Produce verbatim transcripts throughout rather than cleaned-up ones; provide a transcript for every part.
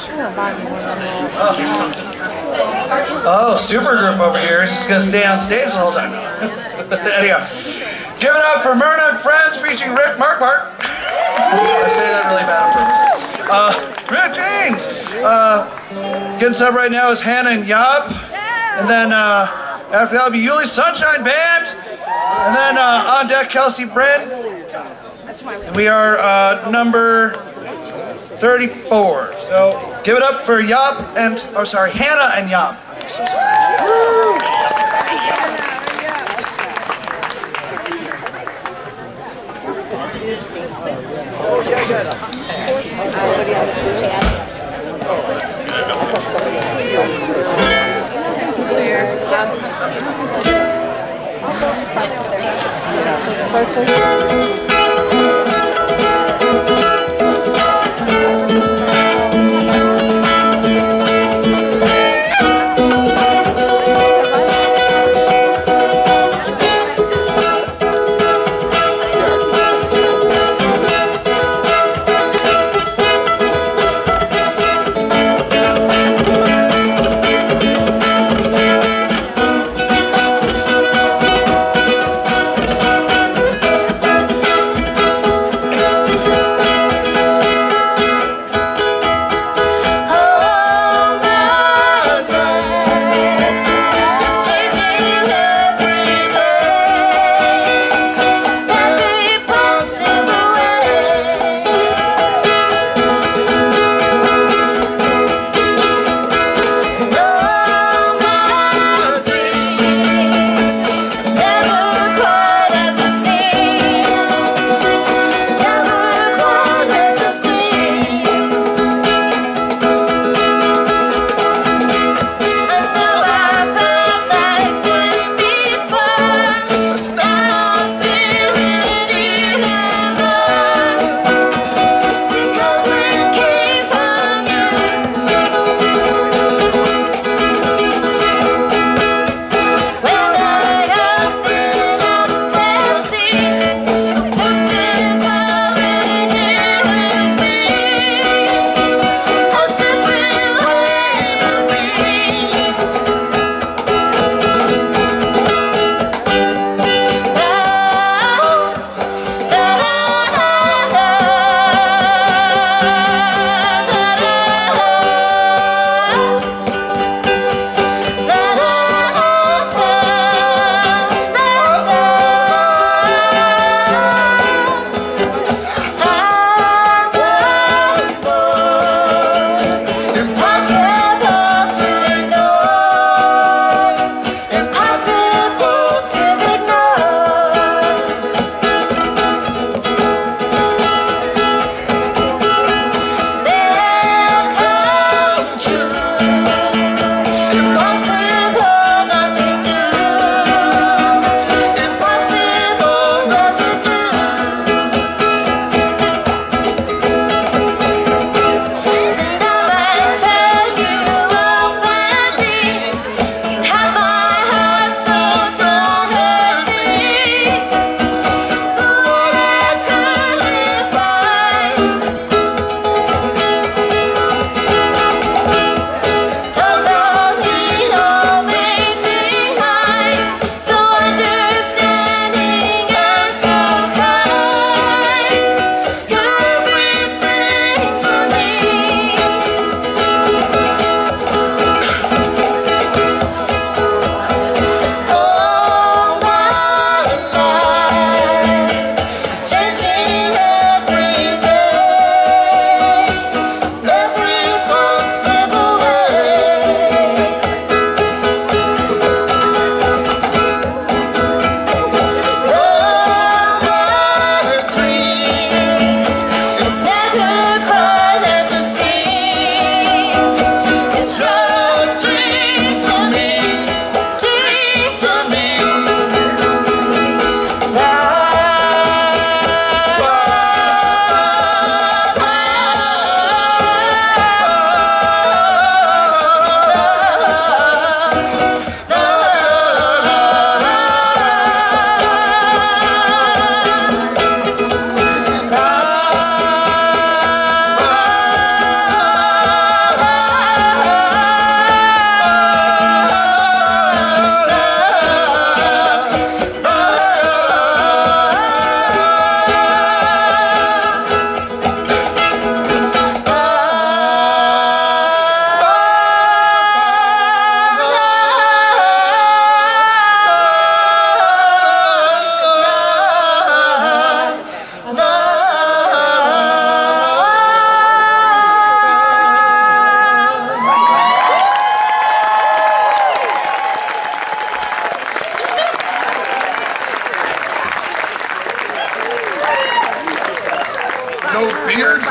Oh, supergroup over here is just going to stay on stage the whole time. Anyhow, give it up for Myrna and Friends featuring Rick Mark Mark. I say that really bad on purpose. Uh, Rick James. Uh, getting sub right now is Hanna and Yopp. And then uh, after that will be Yuli's Sunshine Band. And then uh, on deck, Kelsey Brent. And we are uh, number thirty-four. So give it up for Yopp and, oh sorry, Hanna and Yopp. I'm so sorry.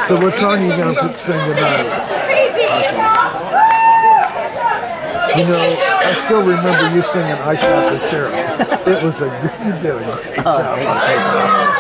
So what song are you going to sing tonight? You know, I still remember you singing I Shot the Sheriff. It was a good, you did a great job. Oh, thank you, thank you.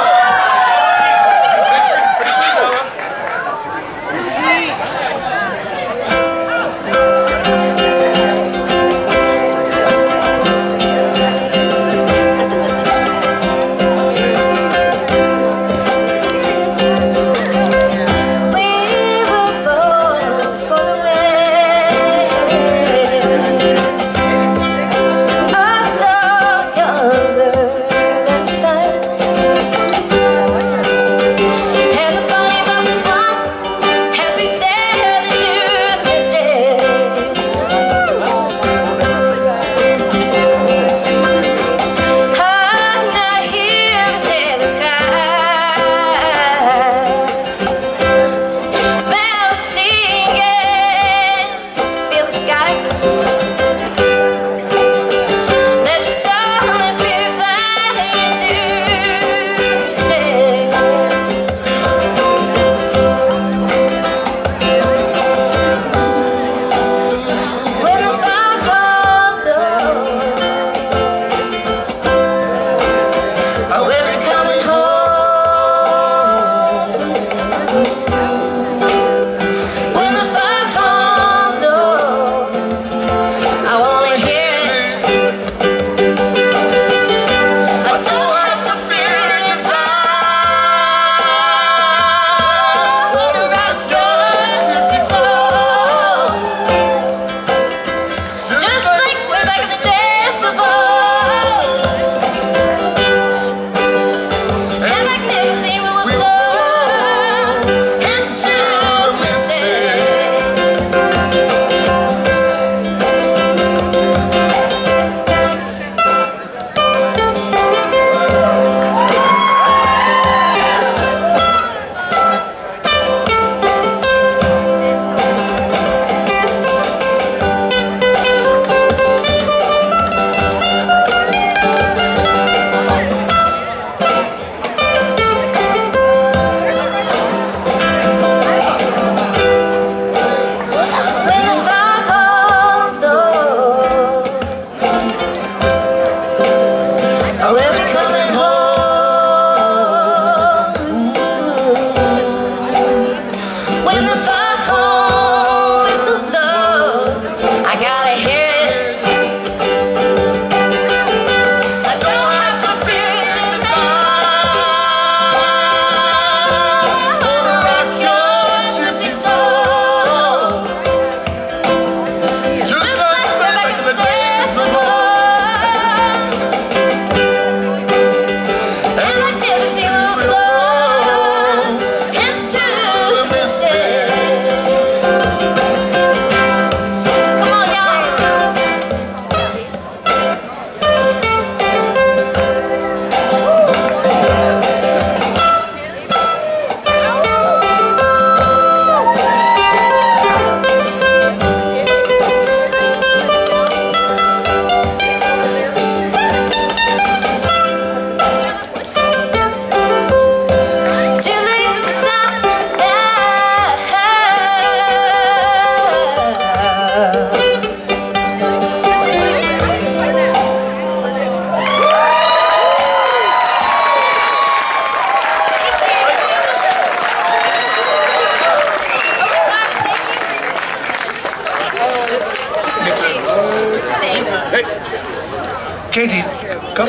Katie, come.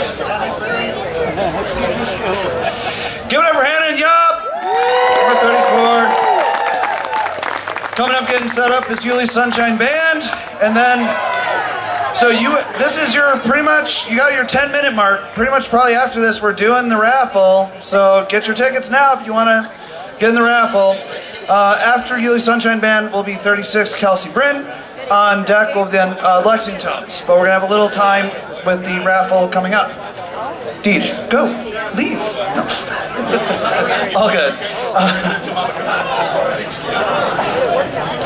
Give it up for Hanna and Yopp. Number thirty-four. Coming up, getting set up is Yuli's Sunshine Band, and then so you. This is your pretty much. You got your ten minute mark. Pretty much, probably after this, we're doing the raffle. So get your tickets now if you want to get in the raffle. Uh, after Yuli's Sunshine Band will be thirty-six Kelsey Bryn. On deck will be then uh, Lexington's. But we're gonna have a little time with the raffle coming up. Deej, go, leave. No. All good. Uh,